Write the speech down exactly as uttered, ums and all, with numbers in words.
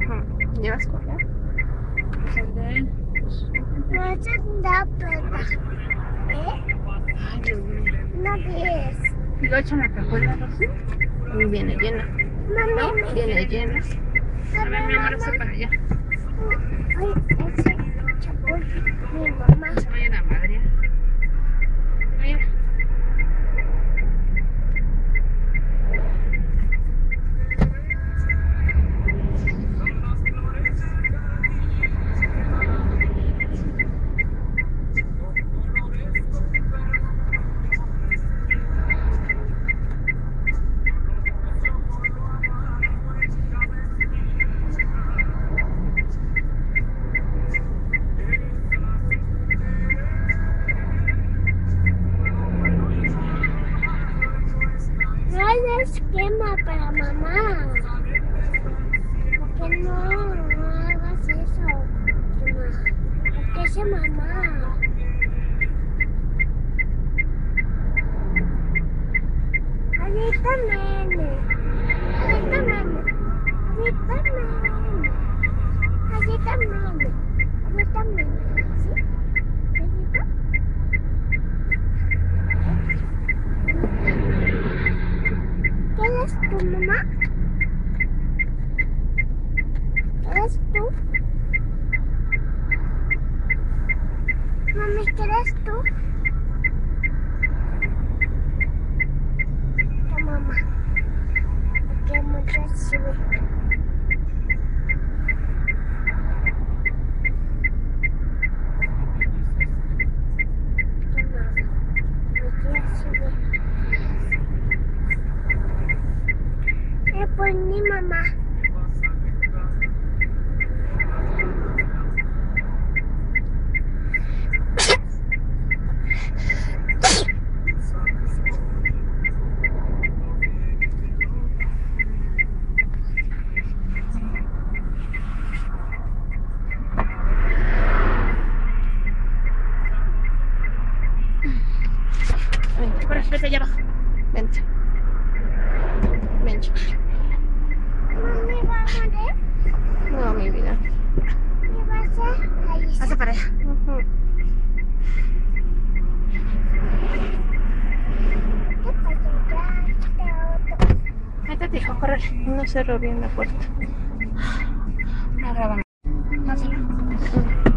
Uh-huh. ¿Llevas correa? Pues el de él. No es una plata. ¿Eh? Ay, Dios mío. No ves. ¿Y lo echan en la cajuela, Rosy? Y viene llena. Mami, ¿No? Viene llena. A ver, mi amor, hace para allá. ay, ese chapul, mi mamá. No se vayan a madre. Mira. No hay esquema para mamá. ¿Por qué no, no hagas eso? Mamá? ¿Por qué ese mamá? Ahorita nene. Ahorita nene. Ahorita nene. Ahorita nene. Ahorita nene. ¿Sí? ¿Ahorita? ¿Qué eres tu mamá? ¿Qué eres tú? Mami, ¿qué eres tú? Tu mamá. Porque mucho sube. Tu mamá. Porque sube. Eh, pues mi mamá. Vente, Pero espérate allá abajo. vente. Ven, chiquillo. Mami, ¿va a morir? No, mi vida. ¿Qué va a hacer? Ahí está. Hace para allá. Uh-huh. ¿Qué pasa? Ya, otro. Métete, hijo, córrele. No cerró bien la puerta. No, grábame. No, cerró. Uh-huh.